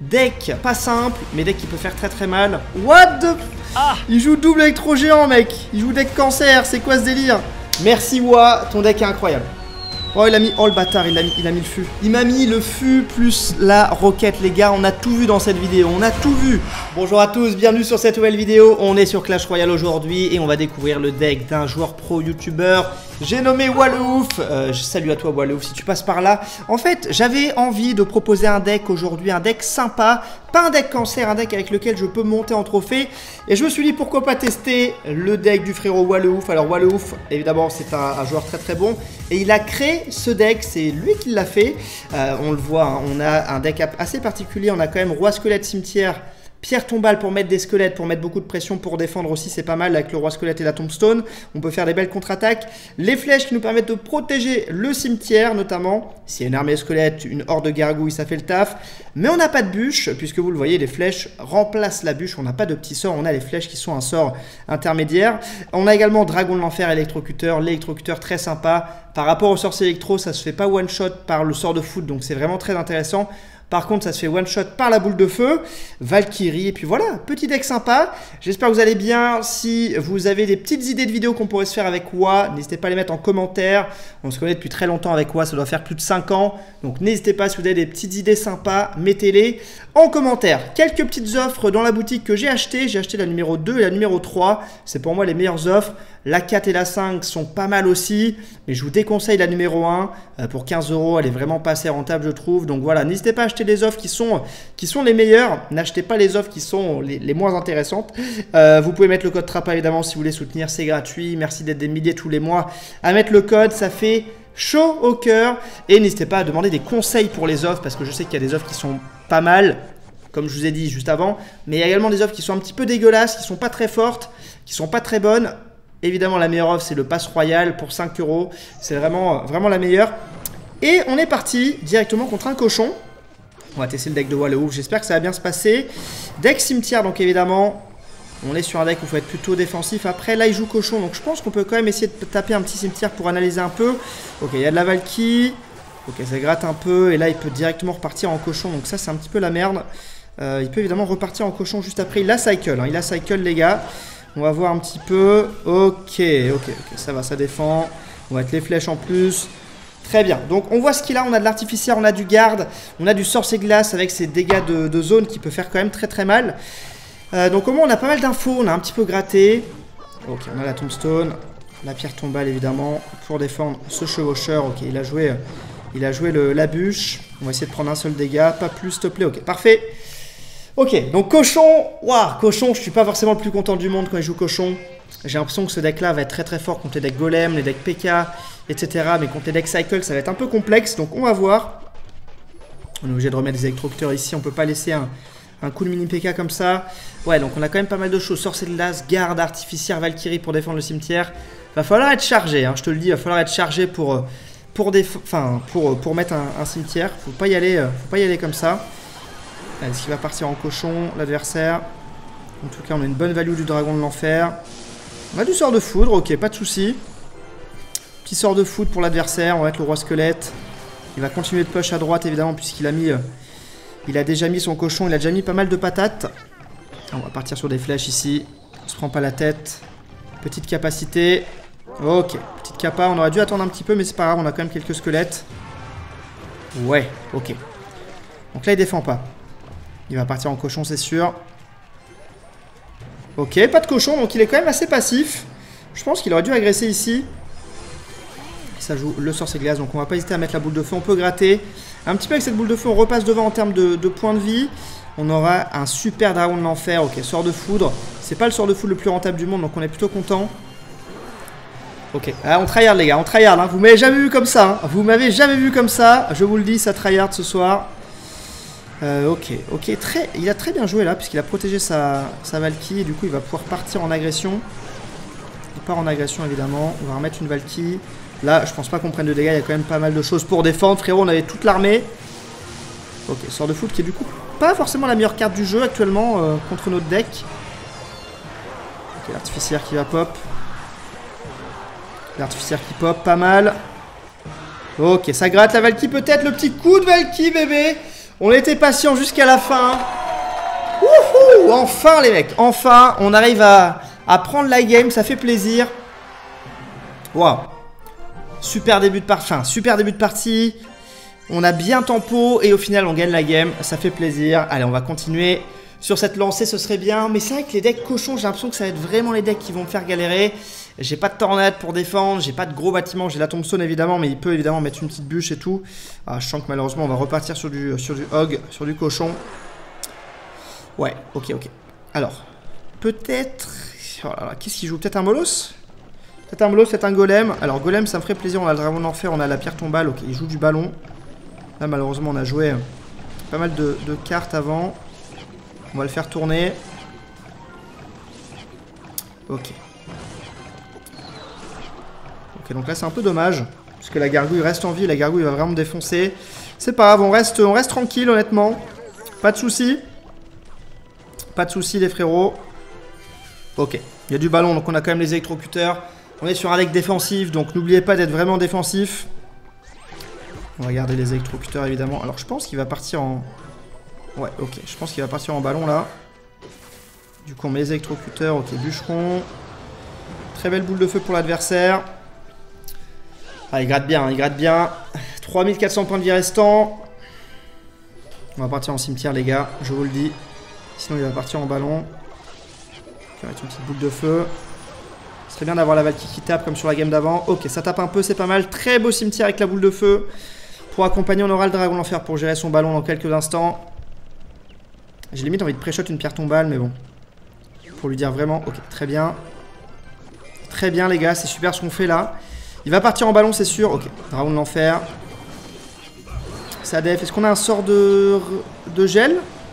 Deck pas simple, mais deck qui peut faire très très mal. What the... Il joue double électro géant, mec. Il joue deck cancer, c'est quoi ce délire? Merci Wa, ton deck est incroyable. Oh, il a mis... Oh, le bâtard, il a mis le fût. Il m'a mis le fût plus la roquette, les gars. On a tout vu dans cette vidéo, on a tout vu. Bonjour à tous, bienvenue sur cette nouvelle vidéo. On est sur Clash Royale aujourd'hui et on va découvrir le deck d'un joueur pro youtubeur. J'ai nommé Walouf. Salut à toi Walouf si tu passes par là. En fait, j'avais envie de proposer un deck aujourd'hui, un deck sympa. Pas un deck cancer, un deck avec lequel je peux monter en trophée. Et je me suis dit pourquoi pas tester le deck du frérot Walouf. Alors Walouf, évidemment, c'est un joueur très très bon. Et il a créé ce deck, c'est lui qui l'a fait. On le voit, hein, on a un deck assez particulier. On a quand même Roi Squelette Cimetière. Pierre tombale pour mettre des squelettes, pour mettre beaucoup de pression, pour défendre aussi, c'est pas mal avec le roi squelette et la tombstone. On peut faire des belles contre-attaques. Les flèches qui nous permettent de protéger le cimetière, notamment. S'il y a une armée de squelettes, une horde de gargouilles, ça fait le taf. Mais on n'a pas de bûche, puisque vous le voyez, les flèches remplacent la bûche. On n'a pas de petits sorts, on a les flèches qui sont un sort intermédiaire. On a également dragon de l'enfer, électrocuteur. L'électrocuteur très sympa. Par rapport au sorcier électro, ça se fait pas one-shot par le sort de foot, donc c'est vraiment très intéressant. Par contre, ça se fait one-shot par la boule de feu, Valkyrie, et puis voilà, petit deck sympa. J'espère que vous allez bien. Si vous avez des petites idées de vidéos qu'on pourrait se faire avec Wa, n'hésitez pas à les mettre en commentaire. On se connaît depuis très longtemps avec Wa, ça doit faire plus de 5 ans. Donc n'hésitez pas, si vous avez des petites idées sympas, mettez-les en commentaire. Quelques petites offres dans la boutique que j'ai achetées. J'ai acheté la numéro 2 et la numéro 3. C'est pour moi les meilleures offres. La 4 et la 5 sont pas mal aussi, mais je vous déconseille la numéro 1 pour 15 €. Elle est vraiment pas assez rentable, je trouve. Donc voilà, n'hésitez pas à acheter les offres qui sont les meilleures. N'achetez pas les offres qui sont les moins intéressantes. Vous pouvez mettre le code TRAPA évidemment si vous voulez soutenir, c'est gratuit. Merci d'être des milliers tous les mois à mettre le code, ça fait chaud au cœur. Et n'hésitez pas à demander des conseils pour les offres parce que je sais qu'il y a des offres qui sont pas mal, comme je vous ai dit juste avant. Mais il y a également des offres qui sont un petit peu dégueulasses, qui sont pas très fortes, qui sont pas très bonnes. Évidemment, la meilleure offre, c'est le Pass Royal pour 5 €. C'est vraiment la meilleure. Et on est parti directement contre un cochon. On va tester le deck de Walouf. J'espère que ça va bien se passer. Deck cimetière, donc évidemment, on est sur un deck où il faut être plutôt défensif. Après, là, il joue cochon. Donc, je pense qu'on peut quand même essayer de taper un petit cimetière pour analyser un peu. Ok, il y a de la Valkyrie. Ok, ça gratte un peu. Et là, il peut directement repartir en cochon. Donc, ça, c'est un petit peu la merde. Il peut évidemment repartir en cochon juste après. Il a cycle. Hein. Il a cycle, les gars. On va voir un petit peu. Ok, ça va, ça défend. On va mettre les flèches en plus. Très bien. Donc, on voit ce qu'il a. On a de l'artificiaire, on a du garde. On a du sorcier glace avec ses dégâts de zone qui peut faire quand même très très mal. Donc, au moins, on a pas mal d'infos. On a un petit peu gratté. Ok, on a la tombstone. La pierre tombale, évidemment, pour défendre ce chevaucheur. Ok, il a joué la bûche. On va essayer de prendre un seul dégât. Pas plus, s'il te plaît. Ok, parfait. Ok, donc cochon, waouh, cochon, je suis pas forcément le plus content du monde quand il joue cochon. J'ai l'impression que ce deck-là va être très très fort contre les decks golem, les decks PK, etc. Mais contre les decks cycle, ça va être un peu complexe, donc on va voir. On est obligé de remettre des électrocuteurs ici, on peut pas laisser un coup de mini PK comme ça. Ouais, donc on a quand même pas mal de choses, sorcier de glace, garde, artificière, Valkyrie pour défendre le cimetière. Va falloir être chargé, hein, je te le dis, va falloir être chargé pour mettre un cimetière. Faut pas y aller comme ça. Est-ce qu'il va partir en cochon, l'adversaire? En tout cas, on a une bonne value du dragon de l'enfer. On a du sort de foudre, ok, pas de souci. Petit sort de foudre pour l'adversaire, on va mettre le roi squelette. Il va continuer de push à droite, évidemment, puisqu'il a mis... il a déjà mis son cochon, il a déjà mis pas mal de patates. On va partir sur des flèches ici. On se prend pas la tête. Petite capacité. Ok, petite capa. On aurait dû attendre un petit peu, mais c'est pas grave, on a quand même quelques squelettes. Ouais, ok. Donc là, il défend pas. Il va partir en cochon, c'est sûr. Ok, pas de cochon, donc il est quand même assez passif. Je pense qu'il aurait dû agresser ici. Ça joue le sorcier glace, donc on va pas hésiter à mettre la boule de feu. On peut gratter. Un petit peu avec cette boule de feu, on repasse devant en termes de points de vie. On aura un super dragon de l'enfer. Ok, sort de foudre. C'est pas le sort de foudre le plus rentable du monde, donc on est plutôt content. Ok, on tryhard les gars, on tryhard. Hein. Vous m'avez jamais vu comme ça. Hein. Vous m'avez jamais vu comme ça. Je vous le dis, ça tryhard ce soir. Ok, il a très bien joué là, puisqu'il a protégé sa Valkyrie, et du coup il va pouvoir partir en agression. Il part en agression évidemment, on va remettre une Valkyrie. Là, je pense pas qu'on prenne de dégâts, il y a quand même pas mal de choses pour défendre, frérot, on avait toute l'armée. Ok, sort de foot qui est du coup pas forcément la meilleure carte du jeu actuellement contre notre deck. Ok, l'artificiaire qui va pop. L'artificiaire qui pop, pas mal. Ok, ça gratte la Valkyrie peut-être, le petit coup de Valkyrie bébé. On était patient jusqu'à la fin. Wouhou! Enfin les mecs, enfin on arrive à prendre la game, ça fait plaisir. Waouh. Super début de partie. On a bien tempo et au final on gagne la game, ça fait plaisir. Allez, on va continuer sur cette lancée, ce serait bien. Mais c'est vrai que les decks cochons, j'ai l'impression que ça va être vraiment les decks qui vont me faire galérer. J'ai pas de tornade pour défendre, j'ai pas de gros bâtiments, j'ai la tombstone évidemment, mais il peut évidemment mettre une petite bûche et tout. Ah, je sens que malheureusement on va repartir sur du hog, sur du cochon. Ouais, ok. Alors, peut-être... Oh là là, qu'est-ce qu'il joue? Peut-être un bolos? Peut-être un bolos, peut-être un golem. Alors golem, ça me ferait plaisir, on a le dragon d'enfer, on a la pierre tombale, ok, il joue du ballon. Là malheureusement on a joué pas mal de cartes avant. On va le faire tourner. Ok. Ok, donc là c'est un peu dommage, parce que la gargouille reste en vie, la gargouille va vraiment me défoncer. C'est pas grave, on reste tranquille honnêtement. Pas de soucis. Pas de soucis les frérots. Ok, il y a du ballon, donc on a quand même les électrocuteurs. On est sur un deck défensif, donc n'oubliez pas d'être vraiment défensif. On va garder les électrocuteurs évidemment. Alors je pense qu'il va partir en... Ouais, ok, je pense qu'il va partir en ballon là. Du coup on met les électrocuteurs, ok, bûcheron. Très belle boule de feu pour l'adversaire. Ah, il gratte bien, il gratte bien. 3400 points de vie restants. On va partir en cimetière les gars, je vous le dis. Sinon il va partir en ballon. On va mettre une petite boule de feu. Ce serait bien d'avoir la Valkyrie qui tape comme sur la game d'avant. Ok, ça tape un peu, c'est pas mal. Très beau cimetière avec la boule de feu. Pour accompagner, on aura le dragon d'enfer pour gérer son ballon dans quelques instants. J'ai limite envie de pré-shot une pierre tombale, mais bon. Pour lui dire vraiment, ok, très bien. Très bien les gars, c'est super ce qu'on fait là. Il va partir en ballon, c'est sûr. Ok, dragon de l'enfer. Sadef, est-ce qu'on a un sort de gel?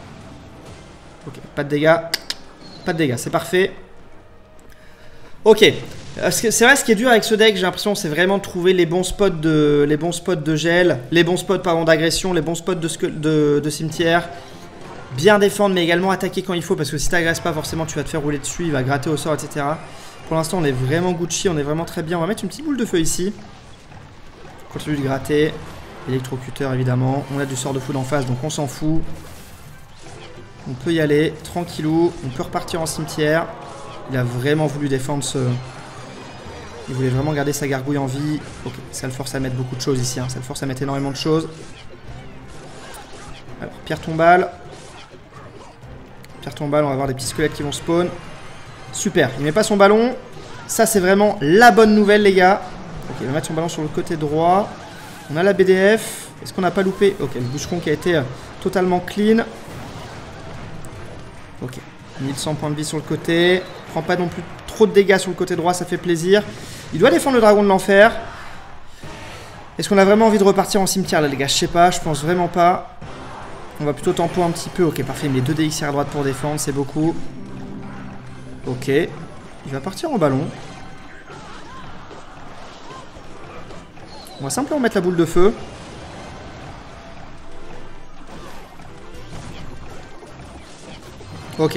Ok, pas de dégâts. Pas de dégâts, c'est parfait. Ok. C'est vrai, ce qui est dur avec ce deck, j'ai l'impression, c'est vraiment de trouver les bons spots de gel, les bons spots d'agression, les bons spots de cimetière. Bien défendre, mais également attaquer quand il faut, parce que si tu n'agresses pas, forcément, tu vas te faire rouler dessus, il va gratter au sort, etc. Pour l'instant, on est vraiment Gucci, on est vraiment très bien. On va mettre une petite boule de feu ici. Continue de gratter. Électrocuteur, évidemment. On a du sort de foudre en face, donc on s'en fout. On peut y aller, tranquillou. On peut repartir en cimetière. Il a vraiment voulu défendre ce... Il voulait vraiment garder sa gargouille en vie. Ok, ça le force à mettre beaucoup de choses ici. Hein. Ça le force à mettre énormément de choses. Alors, pierre tombale. Pierre tombale, on va avoir des petits squelettes qui vont spawn. Super, il met pas son ballon. Ça, c'est vraiment la bonne nouvelle, les gars. Ok, il va mettre son ballon sur le côté droit. On a la BDF. Est-ce qu'on n'a pas loupé? Ok, le bûcheron qui a été totalement clean. Ok, 1100 points de vie sur le côté. Prend pas non plus trop de dégâts sur le côté droit, ça fait plaisir. Il doit défendre le dragon de l'enfer. Est-ce qu'on a vraiment envie de repartir en cimetière là les gars? Je sais pas, je pense vraiment pas. On va plutôt tempo un petit peu. Ok, parfait, il met 2 DXR à droite pour défendre, c'est beaucoup. Ok, il va partir en ballon. On va simplement mettre la boule de feu. Ok.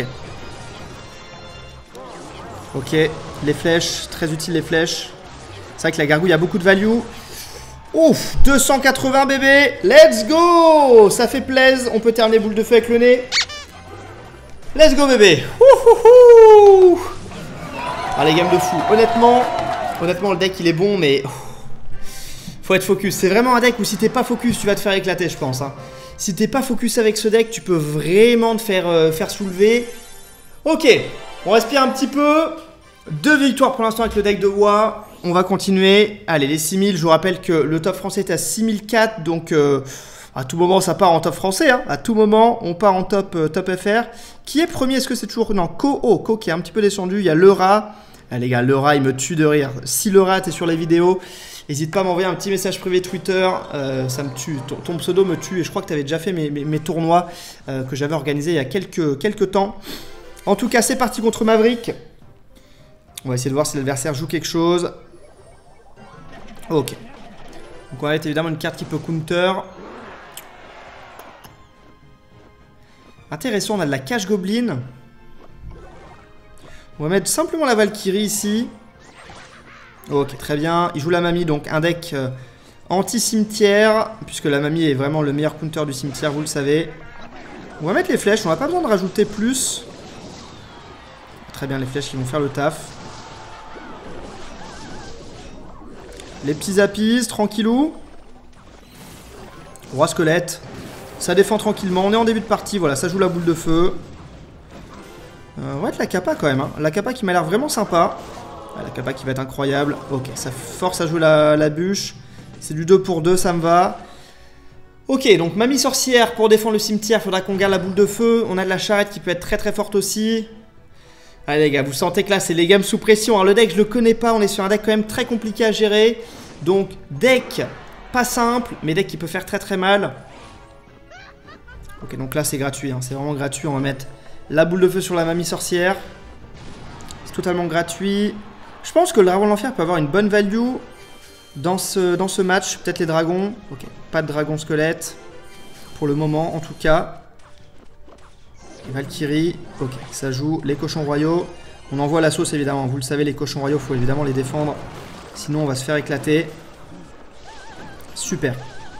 Ok, les flèches, très utiles les flèches. C'est vrai que la gargouille a beaucoup de value. Ouf, 280 bébé. Let's go. Ça fait plaisir, on peut terminer boule de feu avec le nez. Let's go bébé. Ouhouhou. Ah les games de fou. Honnêtement le deck il est bon mais... Faut être focus. C'est vraiment un deck où si t'es pas focus, tu vas te faire éclater je pense. Hein. Si t'es pas focus avec ce deck, tu peux vraiment te faire soulever. Ok, on respire un petit peu. 2 victoires pour l'instant avec le deck de WoW. On va continuer. Allez, les 6000. Je vous rappelle que le top français est à 6004. Donc, à tout moment, ça part en top français. Hein. À tout moment, on part en top FR. Qui est premier? Est-ce que c'est toujours... Non, Ko qui est un petit peu descendu. Il y a le rat. Ah, les gars, le rat, il me tue de rire. Si le rat est sur les vidéos, n'hésite pas à m'envoyer un petit message privé Twitter. Ça me tue. Ton pseudo me tue. Et je crois que tu avais déjà fait mes tournois que j'avais organisés il y a quelques temps. En tout cas, c'est parti contre Maverick. On va essayer de voir si l'adversaire joue quelque chose. Ok. Donc on va mettre évidemment une carte qui peut counter. Intéressant, on a de la cache goblin. On va mettre simplement la Valkyrie ici. Ok, très bien. Il joue la mamie, donc un deck Anti-cimetière, puisque la mamie est vraiment le meilleur counter du cimetière, vous le savez. On va mettre les flèches, on n'a pas besoin de rajouter plus. Très bien, les flèches qui vont faire le taf. Les petits apis, tranquillou. Roi squelette. Ça défend tranquillement, on est en début de partie, voilà, ça joue la boule de feu. On va être la capa quand même, hein. La capa qui m'a l'air vraiment sympa. La capa qui va être incroyable. Ok, ça force à jouer la bûche. C'est du 2 pour 2, ça me va. Ok, donc mamie sorcière pour défendre le cimetière, faudra qu'on garde la boule de feu. On a de la charrette qui peut être très très forte aussi. Allez les gars, vous sentez que là c'est les gammes sous pression. Alors le deck je le connais pas, on est sur un deck quand même très compliqué à gérer. Donc deck pas simple, mais deck qui peut faire très très mal. Ok, donc là c'est gratuit, hein, c'est vraiment gratuit. On va mettre la boule de feu sur la mamie sorcière. C'est totalement gratuit. Je pense que le dragon de l'enfer peut avoir une bonne value dans ce match. Peut-être les dragons. Ok, pas de dragon squelette. Pour le moment, en tout cas. Valkyrie. Ok, ça joue. Les cochons royaux. On envoie la sauce, évidemment. Vous le savez, les cochons royaux, il faut évidemment les défendre. Sinon, on va se faire éclater. Super.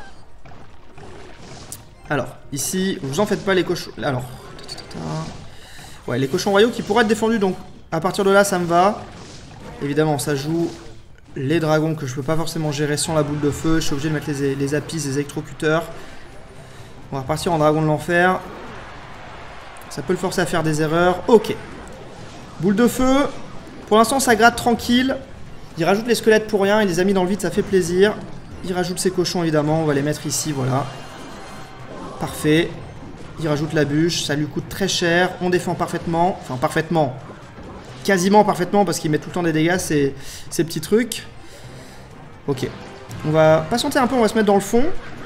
Alors, ici, vous en faites pas les cochons... Alors... Ouais, les cochons royaux qui pourraient être défendus, donc à partir de là, ça me va. Évidemment, ça joue les dragons que je peux pas forcément gérer sans la boule de feu. Je suis obligé de mettre les apis, les électrocuteurs. On va repartir en dragon de l'enfer. Ça peut le forcer à faire des erreurs. Ok. Boule de feu. Pour l'instant, ça gratte tranquille. Il rajoute les squelettes pour rien. Il les a mis dans le vide, ça fait plaisir. Il rajoute ses cochons, évidemment. On va les mettre ici, voilà. Parfait. Il rajoute la bûche. Ça lui coûte très cher. On défend parfaitement. Enfin, parfaitement. Quasiment parfaitement parce qu'il met tout le temps des dégâts, ces petits trucs. Ok. On va patienter un peu, on va se mettre dans le fond.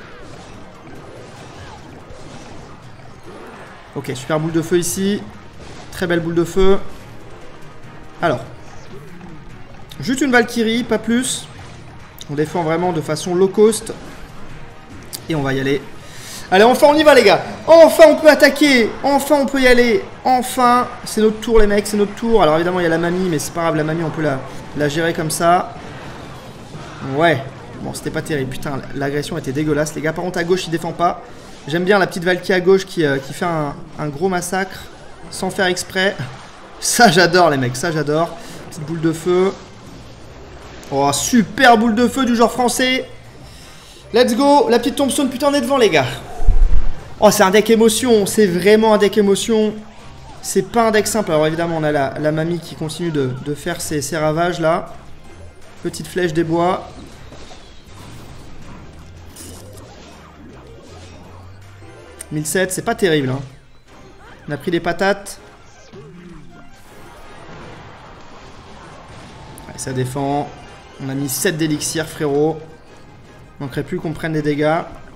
Ok, super boule de feu ici. Très belle boule de feu. Alors. Juste une Valkyrie, pas plus. On défend vraiment de façon low cost. Et on va y aller. Allez, enfin on y va les gars. Enfin on peut attaquer. Enfin on peut y aller. Enfin, c'est notre tour les mecs, c'est notre tour. Alors évidemment il y a la mamie, mais c'est pas grave, la mamie on peut la gérer comme ça. Ouais. Bon, c'était pas terrible. Putain, l'agression était dégueulasse les gars. Par contre à gauche il défend pas. J'aime bien la petite Valkyrie à gauche qui fait un gros massacre sans faire exprès. Ça j'adore les mecs, ça j'adore. Petite boule de feu. Oh, super boule de feu du genre français. Let's go. La petite tombstone, putain on est devant les gars. Oh, c'est un deck émotion, c'est vraiment un deck émotion. C'est pas un deck simple. Alors évidemment, on a la mamie qui continue de faire ses ravages là. Petite flèche des bois. « 1007, c'est pas terrible. Hein. On a pris des patates. Ouais, ça défend. On a mis 7 d'élixir, frérot. Il manquerait plus qu'on prenne des dégâts.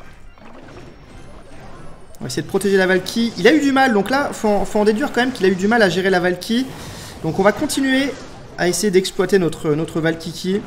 On va essayer de protéger la Valkyrie. Il a eu du mal, donc là, faut en déduire quand même qu'il a eu du mal à gérer la Valkyrie. Donc on va continuer à essayer d'exploiter notre Valkyrie.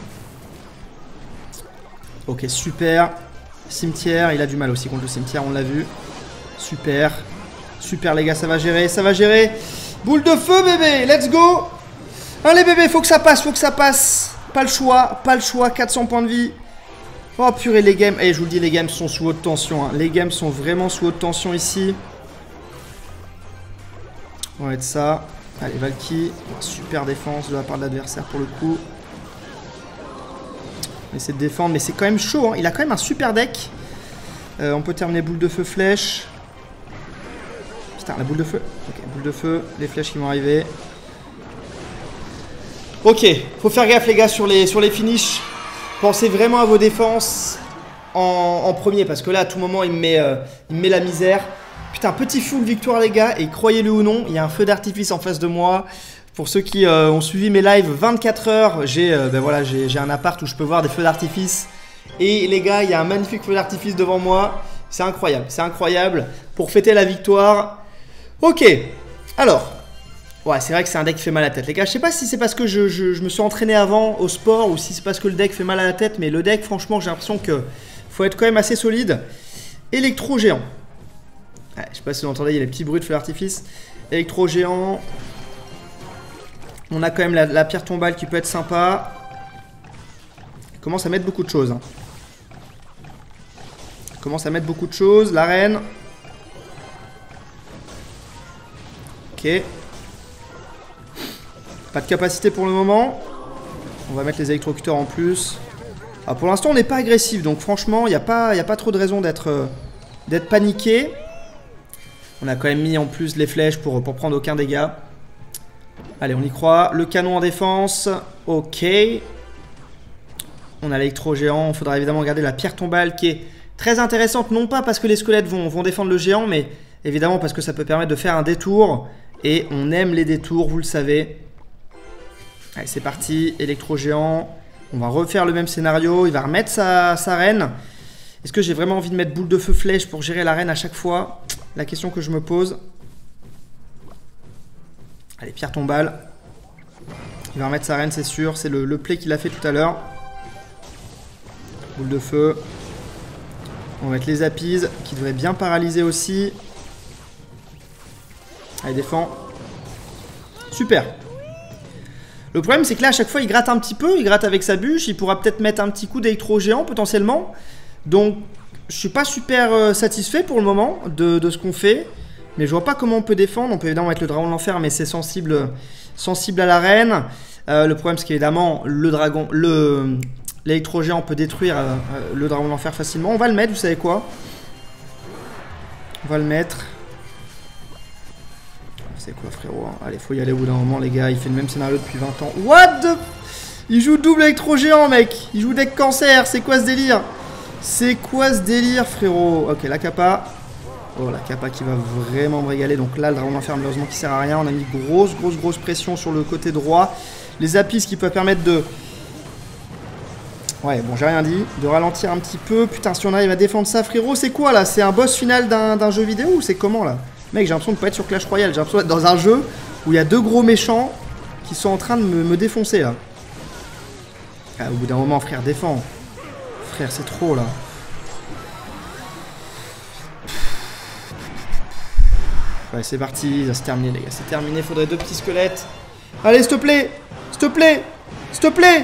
Ok, super. Cimetière, il a du mal aussi contre le cimetière, on l'a vu. Super. Super les gars, ça va gérer, ça va gérer. Boule de feu bébé, let's go. Allez bébé, faut que ça passe, faut que ça passe. Pas le choix, 400 points de vie. Oh purée les games, je vous le dis les games sont sous haute tension, hein. Les games sont vraiment sous haute tension ici. On va mettre ça. Allez Valkyrie, super défense de la part de l'adversaire pour le coup. On essaie de défendre mais c'est quand même chaud, hein. Il a quand même un super deck. On peut terminer boule de feu flèche. Putain la boule de feu. Ok, boule de feu, les flèches qui vont arriver. Ok, faut faire gaffe les gars sur les finishes. Pensez vraiment à vos défenses en premier parce que là à tout moment il me met la misère. Putain, petit full victoire les gars, et croyez-le ou non, il y a un feu d'artifice en face de moi. Pour ceux qui ont suivi mes lives 24 heures, j'ai un appart où je peux voir des feux d'artifice. Et les gars, il y a un magnifique feu d'artifice devant moi. C'est incroyable, c'est incroyable. Pour fêter la victoire. Ok, alors... Ouais, c'est vrai que c'est un deck qui fait mal à la tête. Les gars, je sais pas si c'est parce que je me suis entraîné avant au sport ou si c'est parce que le deck fait mal à la tête, mais le deck, franchement, j'ai l'impression que faut être quand même assez solide. Électro-géant. Ouais, je sais pas si vous entendez, il y a les petits bruits de feu d'artifice. Électro-géant. On a quand même la pierre tombale qui peut être sympa. Il commence à mettre beaucoup de choses. Hein. Ça commence à mettre beaucoup de choses. L'arène. Ok. Pas de capacité pour le moment. On va mettre les électrocuteurs en plus. Alors pour l'instant, on n'est pas agressif. Donc franchement, il n'y a pas trop de raison d'être paniqué. On a quand même mis en plus les flèches pour prendre aucun dégât. Allez, on y croit. Le canon en défense. Ok. On a l'électro-géant. Il faudra évidemment garder la pierre tombale qui est très intéressante. Non pas parce que les squelettes vont défendre le géant, mais évidemment parce que ça peut permettre de faire un détour. Et on aime les détours, vous le savez. Allez, c'est parti. Électro-géant. On va refaire le même scénario. Il va remettre sa reine. Est-ce que j'ai vraiment envie de mettre boule de feu flèche pour gérer la reine à chaque fois? La question que je me pose. Allez, pierre tombale. Il va remettre sa reine, c'est sûr. C'est le play qu'il a fait tout à l'heure. Boule de feu. On va mettre les appises qui devraient bien paralyser aussi. Allez, défend. Super. Le problème, c'est que là, à chaque fois, il gratte un petit peu. Il gratte avec sa bûche. Il pourra peut-être mettre un petit coup d'électro-géant, potentiellement. Donc, je suis pas super satisfait pour le moment de ce qu'on fait. Mais je vois pas comment on peut défendre. On peut évidemment mettre le dragon de l'enfer, mais c'est sensible à la reine. Le problème, c'est qu'évidemment, l'électro-géant peut détruire le dragon de l'enfer facilement. On va le mettre, vous savez quoi? On va le mettre. C'est quoi, frérot? Allez, faut y aller au bout d'un moment, les gars. Il fait le même scénario depuis 20 ans. What the... Il joue double électro-géant, mec. Il joue deck cancer. C'est quoi ce délire? C'est quoi ce délire, frérot? Ok, la kappa. Oh, la kappa qui va vraiment me régaler. Donc là, le dragon d'enfer, malheureusement, qui sert à rien. On a mis grosse pression sur le côté droit. Les apis qui peuvent permettre de... Ouais, bon, j'ai rien dit. De ralentir un petit peu. Putain, si on arrive à défendre ça, frérot, c'est quoi, là? C'est un boss final d'un jeu vidéo ou c'est comment, là? Mec, j'ai l'impression de pas être sur Clash Royale. J'ai l'impression d'être dans un jeu où il y a deux gros méchants qui sont en train de me défoncer, là. Ah, au bout d'un moment, frère, défends. Frère, c'est trop, là. Ouais, c'est parti. Ça se termine, les gars. C'est terminé. Faudrait deux petits squelettes. Allez, s'il te plaît. S'il te plaît. S'il te plaît.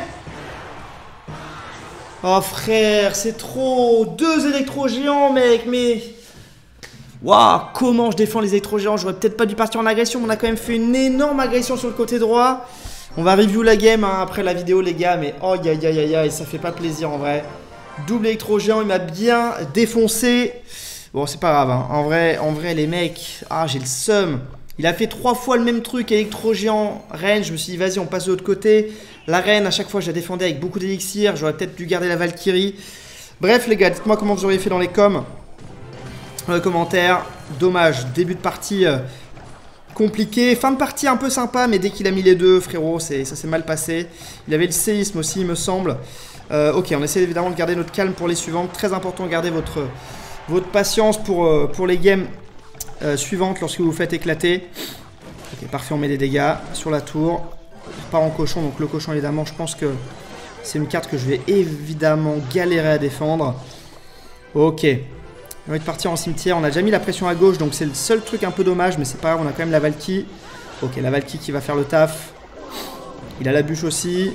Oh, frère, c'est trop. Deux électro-géants, mec, mais... Waouh, comment je défends les électro-géants. J'aurais peut-être pas dû partir en agression, mais on a quand même fait une énorme agression sur le côté droit. On va review la game hein, après la vidéo, les gars, mais oh, aïe, ça fait pas plaisir en vrai. Double électro-géant, il m'a bien défoncé. Bon, c'est pas grave, hein. En vrai, les mecs, ah, j'ai le seum. Il a fait 3 fois le même truc, électro-géant, reine. Je me suis dit, vas-y, on passe de l'autre côté. La reine, à chaque fois, je la défendais avec beaucoup d'élixir. J'aurais peut-être dû garder la Valkyrie. Bref, les gars, dites-moi comment vous auriez fait dans les commentaires. Dommage, début de partie compliqué. Fin de partie un peu sympa, mais dès qu'il a mis les deux, frérot, ça s'est mal passé. Il avait le séisme aussi, il me semble. Ok, on essaie évidemment de garder notre calme pour les suivantes. Très important, gardez votre patience pour les games suivantes lorsque vous vous faites éclater. Ok, parfait, on met des dégâts sur la tour. On repart en cochon, donc le cochon, évidemment, je pense que c'est une carte que je vais évidemment galérer à défendre. Ok. On va partir en cimetière. On a déjà mis la pression à gauche, donc c'est le seul truc un peu dommage, mais c'est pas grave, on a quand même la Valky. Ok, la Valky qui va faire le taf. Il a la bûche aussi.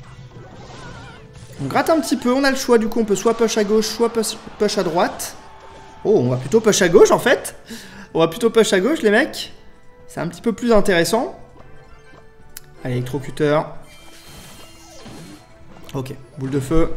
On gratte un petit peu, on a le choix, du coup on peut soit push à gauche, soit push à droite. Oh, on va plutôt push à gauche en fait. On va plutôt push à gauche les mecs. C'est un petit peu plus intéressant. Allez, électrocuteur. Ok, boule de feu.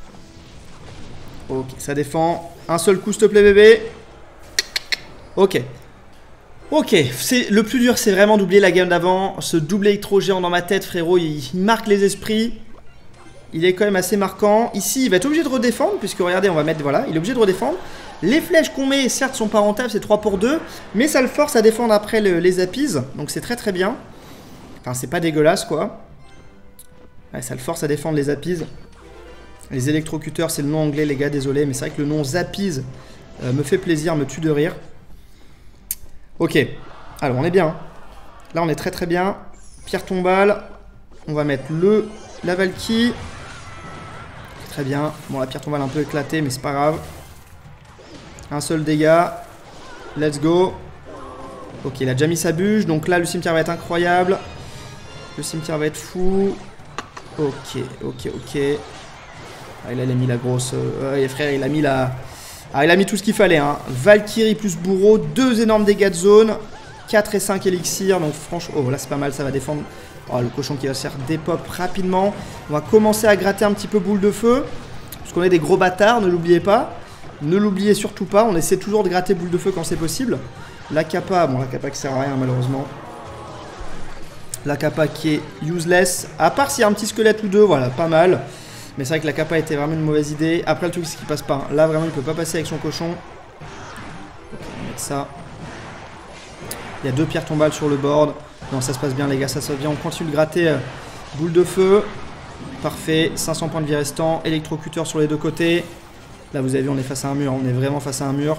Ok, ça défend. Un seul coup, s'il te plaît, bébé. Ok. Ok, le plus dur, c'est vraiment d'oublier la game d'avant. Ce double électro-géant dans ma tête, frérot, il marque les esprits. Il est quand même assez marquant. Ici, il va être obligé de redéfendre, puisque regardez, on va mettre, voilà, il est obligé de redéfendre. Les flèches qu'on met, certes, sont pas rentables, c'est 3 pour 2, mais ça le force à défendre après les appises, donc c'est très bien. Enfin, c'est pas dégueulasse, quoi. Ouais, ça le force à défendre les appises. Les électrocuteurs, c'est le nom anglais, les gars, désolé, mais c'est vrai que le nom Zappies me fait plaisir, me tue de rire. Ok, alors on est bien. Là, on est très bien. Pierre tombale. On va mettre la Valky. Très bien. Bon, la pierre tombale un peu éclatée, mais c'est pas grave. Un seul dégât. Let's go. Ok, il a déjà mis sa bûche, donc là, le cimetière va être incroyable. Le cimetière va être fou. Ok. Ah, il a mis la grosse... frère, il a mis la Ah, il a mis tout ce qu'il fallait, hein. Valkyrie plus bourreau, 2 énormes dégâts de zone, 4 et 5 élixirs, donc franchement... Oh, là c'est pas mal, ça va défendre... Oh, le cochon qui va se faire dépop rapidement. On va commencer à gratter un petit peu boule de feu, parce qu'on est des gros bâtards, ne l'oubliez pas. Ne l'oubliez surtout pas, on essaie toujours de gratter boule de feu quand c'est possible. La kappa, bon la kappa qui sert à rien malheureusement. La kappa qui est useless, à part s'il y a un petit squelette ou deux, voilà, pas mal. Mais c'est vrai que la kappa était vraiment une mauvaise idée. Après le truc c'est qu'il passe pas. Là vraiment il peut pas passer avec son cochon. Ok, on va mettre ça. Il y a 2 pierres tombales sur le board. Non, ça se passe bien les gars, ça se passe bien. On continue de gratter boule de feu. Parfait, 500 points de vie restants. Électrocuteur sur les 2 côtés. Là vous avez vu on est face à un mur, on est vraiment face à un mur.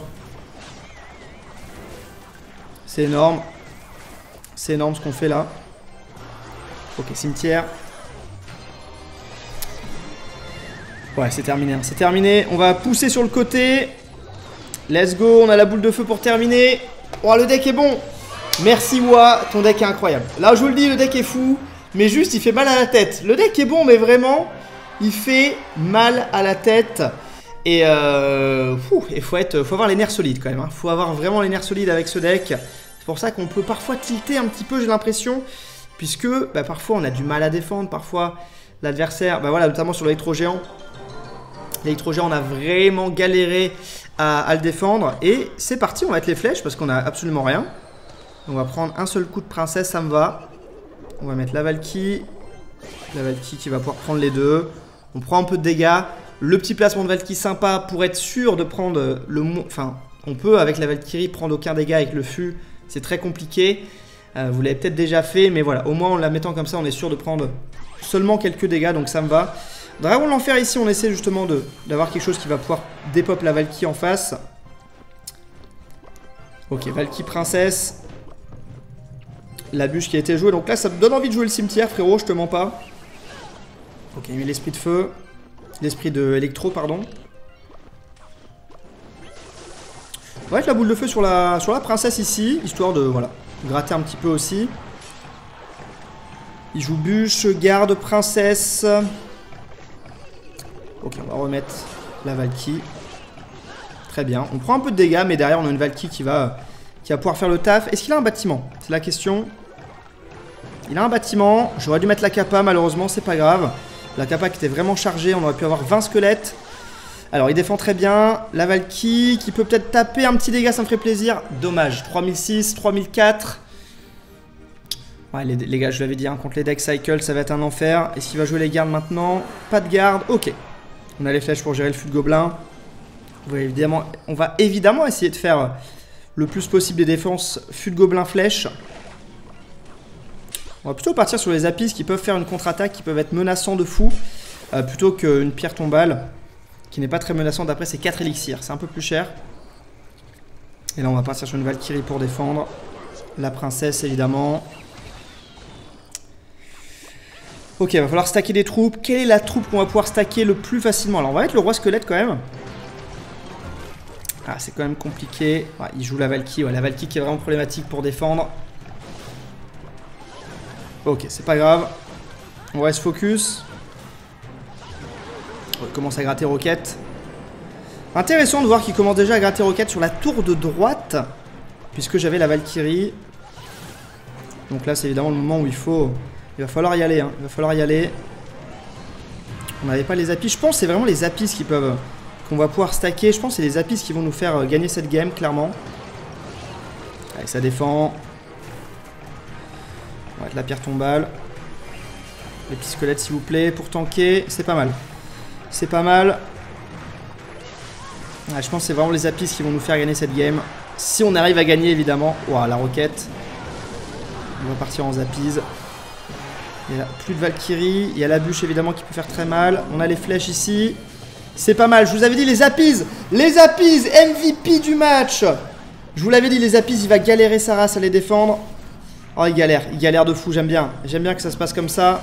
C'est énorme. C'est énorme ce qu'on fait là. Ok, cimetière. Ouais, c'est terminé, hein. C'est terminé. On va pousser sur le côté. Let's go, on a la boule de feu pour terminer. Oh, le deck est bon. Merci Wa, ton deck est incroyable. Là, je vous le dis, le deck est fou. Mais juste, il fait mal à la tête. Le deck est bon, mais vraiment, il fait mal à la tête. Et il faut avoir les nerfs solides quand même. Hein. Faut avoir vraiment les nerfs solides avec ce deck. C'est pour ça qu'on peut parfois tilter un petit peu, j'ai l'impression. Puisque bah, parfois, on a du mal à défendre. Parfois, l'adversaire, bah, voilà, notamment sur l'électro-géant. L'électro-géant, on a vraiment galéré à le défendre. Et c'est parti, on va mettre les flèches parce qu'on a absolument rien. On va prendre un seul coup de princesse, ça me va. On va mettre la Valkyrie. La Valkyrie qui va pouvoir prendre les 2. On prend un peu de dégâts. Le petit placement de Valkyrie sympa pour être sûr de prendre le... Enfin, on peut avec la Valkyrie prendre aucun dégât avec le fût. C'est très compliqué. Vous l'avez peut-être déjà fait, mais voilà. Au moins en la mettant comme ça, on est sûr de prendre seulement quelques dégâts, donc ça me va. Dragon de l'enfer ici, on essaie justement d'avoir quelque chose qui va pouvoir dépop la Valkyrie en face. Ok, Valkyrie princesse. La bûche qui a été jouée, donc là ça me donne envie de jouer le cimetière frérot, je te mens pas. Ok, il met l'esprit de feu. L'esprit de électro, pardon. On va mettre la boule de feu sur la princesse ici, histoire de voilà, gratter un petit peu aussi. Il joue bûche, garde, princesse. Ok, on va remettre la Valkyrie. Très bien. On prend un peu de dégâts, mais derrière on a une Valkyrie qui va pouvoir faire le taf. Est-ce qu'il a un bâtiment? C'est la question. Il a un bâtiment. J'aurais dû mettre la kappa, malheureusement, c'est pas grave. La kappa qui était vraiment chargée, on aurait pu avoir 20 squelettes. Alors il défend très bien. La Valkyrie qui peut peut-être taper un petit dégât, ça me ferait plaisir. Dommage. 3006, 3004. Ouais, les gars, je l'avais dit, hein, contre les deck cycle, ça va être un enfer. Est-ce qu'il va jouer les gardes maintenant? Pas de garde. Ok. On a les flèches pour gérer le fût de gobelin. On va évidemment essayer de faire le plus possible des défenses fût de gobelin flèche. On va plutôt partir sur les apis qui peuvent faire une contre-attaque, qui peuvent être menaçants de fou, plutôt qu'une pierre tombale qui n'est pas très menaçante. Après, c'est 4 élixirs, c'est un peu plus cher. Et là, on va partir sur une Valkyrie pour défendre. La princesse, évidemment. Ok, il va falloir stacker des troupes. Quelle est la troupe qu'on va pouvoir stacker le plus facilement? Alors, on va mettre le roi squelette quand même. Ah, c'est quand même compliqué. Ouais, il joue la Valkyrie. Ouais, la Valkyrie qui est vraiment problématique pour défendre. Ok, c'est pas grave. On reste focus. On commence à gratter roquette. Intéressant de voir qu'il commence déjà à gratter roquette sur la tour de droite. Puisque j'avais la Valkyrie. Donc là, c'est évidemment le moment où il va falloir y aller. Hein. Il va falloir y aller. On n'avait pas les apis. Je pense que c'est vraiment les apis qu'on va pouvoir stacker. Je pense que c'est les apis qui vont nous faire gagner cette game, clairement. Allez, ça défend. On va mettre la pierre tombale. Les petits squelettes, s'il vous plaît, pour tanker. C'est pas mal. C'est pas mal. Ouais, je pense que c'est vraiment les apis qui vont nous faire gagner cette game. Si on arrive à gagner, évidemment. Ouah, la roquette. On va partir en zapis. Il y a plus de Valkyrie. Il y a la bûche, évidemment, qui peut faire très mal. On a les flèches ici. C'est pas mal. Je vous avais dit les apis. Les apis, MVP du match. Je vous l'avais dit, les apis, il va galérer sa race à les défendre. Oh, il galère de fou. J'aime bien. J'aime bien que ça se passe comme ça.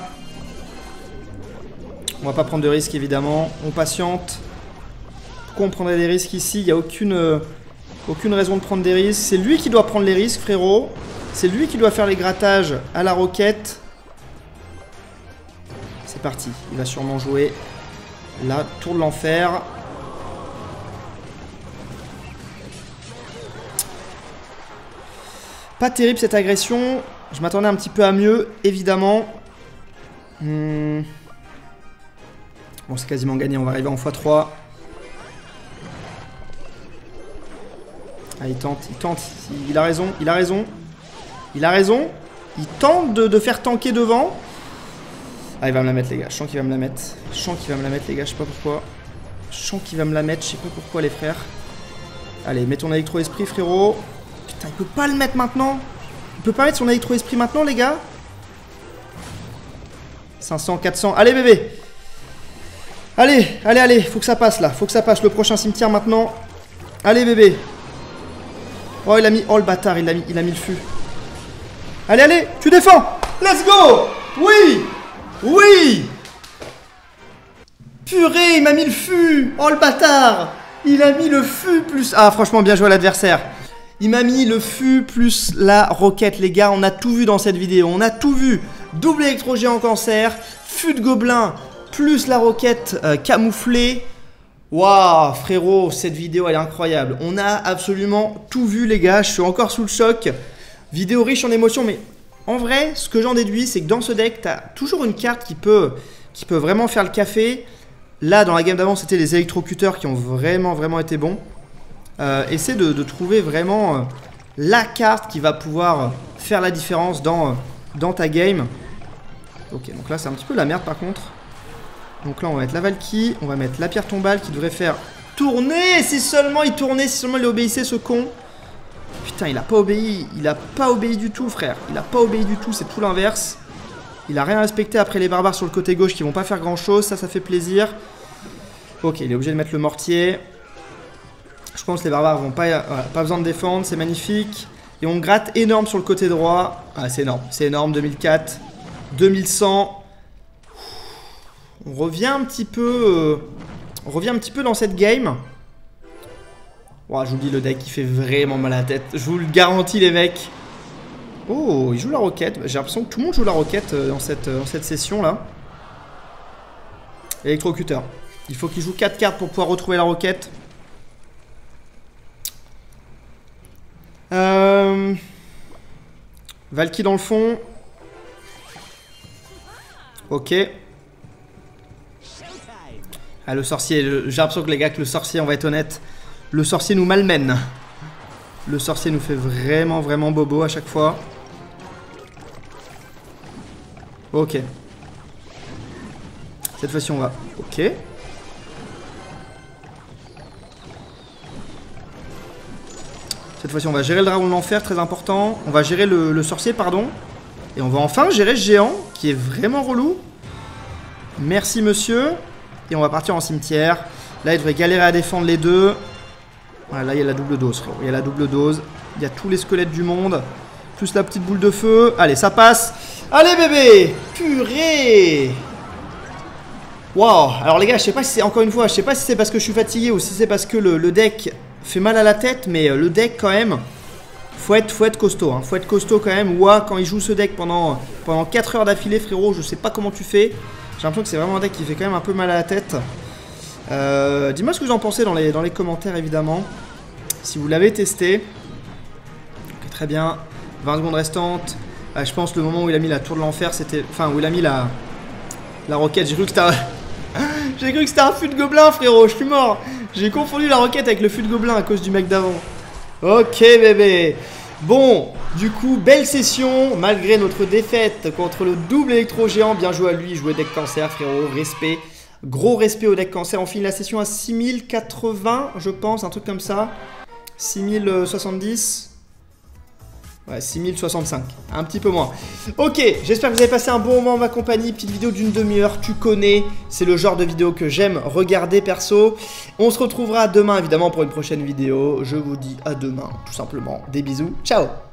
On va pas prendre de risques, évidemment. On patiente. Pourquoi on prendrait des risques ici? Il n'y a aucune raison de prendre des risques. C'est lui qui doit prendre les risques, frérot. C'est lui qui doit faire les grattages à la roquette. C'est parti. Il va sûrement jouer la tour de l'enfer. Pas terrible cette agression. Je m'attendais un petit peu à mieux, évidemment. Bon, c'est quasiment gagné. On va arriver en x3. Ah, il tente. Il a raison. Il a raison. Il tente de faire tanker devant. Ah, il va me la mettre, les gars. Je sens qu'il va me la mettre. Les gars. Je sais pas pourquoi. Je sais pas pourquoi, les frères. Allez, mets ton électro-esprit, frérot. Putain, il peut pas le mettre maintenant. Il peut pas mettre son électro-esprit maintenant, les gars. 500, 400. Allez, bébé. Allez. Faut que ça passe, là. Faut que ça passe. Le prochain cimetière, maintenant. Allez, bébé. Oh, il a mis... Oh, le bâtard, il a mis le fût. Allez, tu défends. Let's go. Oui. Purée, il m'a mis le fût. Oh, le bâtard. Il a mis le fût plus... Ah, franchement, bien joué à l'adversaire. Il m'a mis le fût plus la roquette, les gars. On a tout vu dans cette vidéo. On a tout vu. Double électro-géant cancer, fût de gobelin, plus la roquette camouflée. Waouh, frérot, cette vidéo, elle est incroyable. On a absolument tout vu, les gars. Je suis encore sous le choc. Vidéo riche en émotions, mais en vrai, ce que j'en déduis, c'est que dans ce deck, tu as toujours une carte qui peut vraiment faire le café. Là, dans la game d'avant, c'était les électrocuteurs qui ont vraiment été bons. Essaie de trouver vraiment la carte qui va pouvoir faire la différence dans ta game. Ok, donc là, c'est un petit peu la merde, par contre. Donc là, on va mettre la Valkyrie, on va mettre la pierre tombale qui devrait faire tourner. Si seulement il tournait, si seulement il obéissait, ce con. Putain, il a pas obéi. Il a pas obéi du tout, frère. Il a pas obéi du tout, c'est tout l'inverse. Il a rien respecté après les barbares sur le côté gauche qui vont pas faire grand chose. Ça fait plaisir. Ok, il est obligé de mettre le mortier. Je pense que les barbares vont pas... Voilà, pas besoin de défendre, c'est magnifique. Et on gratte énorme sur le côté droit. Ah, c'est énorme, 2004. 2100. On revient un petit peu... dans cette game. Wow, je vous dis, le deck, il fait vraiment mal à la tête. Je vous le garantis, les mecs. Oh, il joue la roquette. J'ai l'impression que tout le monde joue la roquette dans cette session-là. Électrocuteur. Il faut qu'il joue 4 cartes pour pouvoir retrouver la roquette. Valkyrie dans le fond. Ok. Ah, le sorcier. J'ai l'impression que les gars, que le sorcier, on va être honnête, le sorcier nous malmène. Le sorcier nous fait vraiment bobo à chaque fois. Ok. Cette fois-ci, on va... Ok. Cette fois-ci, on va gérer le dragon de l'enfer, très important. On va gérer le sorcier, pardon. Et on va enfin gérer ce géant, qui est vraiment relou. Merci, monsieur. Et on va partir en cimetière. Là, il devrait galérer à défendre les deux. Voilà, là, il y a la double dose, frérot. Il y a la double dose. Il y a tous les squelettes du monde. Plus la petite boule de feu. Allez, ça passe. Allez, bébé. Purée. Waouh. Alors, les gars, je sais pas si c'est, encore une fois, je sais pas si c'est parce que je suis fatigué ou si c'est parce que le deck fait mal à la tête. Mais le deck, quand même, faut être costaud. Hein. Faut être costaud, quand même. Ouah, quand il joue ce deck pendant 4 heures d'affilée, frérot, je sais pas comment tu fais. J'ai l'impression que c'est vraiment un deck qui fait quand même un peu mal à la tête. Dis-moi ce que vous en pensez dans les commentaires, évidemment. Si vous l'avez testé. Ok, très bien. 20 secondes restantes. Je pense le moment où il a mis la tour de l'enfer, c'était... Enfin, où il a mis la roquette. J'ai cru que c'était un... J'ai cru que c'était un fût de gobelin, frérot. Je suis mort. J'ai confondu la roquette avec le fût de gobelin à cause du mec d'avant. Ok, bébé. Bon, du coup, belle session. Malgré notre défaite contre le double électro-géant. Bien joué à lui. Jouer deck cancer, frérot. Respect. Gros respect au deck cancer. On finit la session à 6080, je pense. Un truc comme ça. 6070. Ouais, 6065. Un petit peu moins. Ok, j'espère que vous avez passé un bon moment en ma compagnie. Petite vidéo d'une demi-heure, tu connais. C'est le genre de vidéo que j'aime regarder perso. On se retrouvera demain, évidemment, pour une prochaine vidéo. Je vous dis à demain, tout simplement. Des bisous. Ciao.